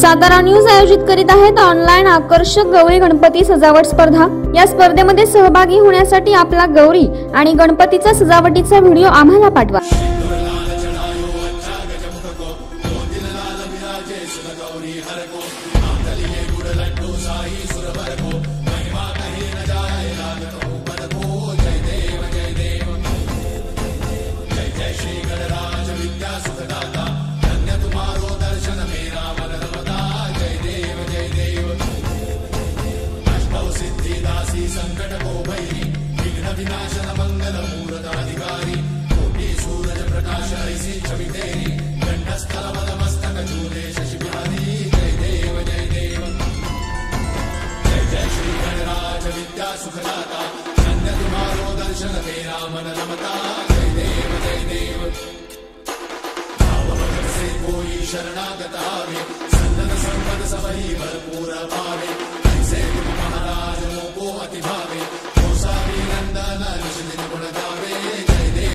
Satara news आयोजित करीत आहेत ऑनलाईन आकर्षक गौरी गणपती सजावट स्पर्धा। या स्पर्धेमध्ये सहभागी होण्यासाठी आपला गौरी आणि गणपतीचा सजावटीचा व्हिडिओ आम्हाला पाठवा। संकट को भैरी विघ्न विनाशन मंगल मूर्धाधिकारी कोटि सूरज प्रकाश ऐसी छवि तेरी कंठस्थल मस्तक झूले शशि बिहारी जय देव जय देव जय जय श्री गणराज विद्या सुखदाता धन्य तुम्हारो दर्शन मेरा मन रमता जय देव भाव भगत से कोई शरणागत आवे सन्नत संपद सबही भरपूर पावे।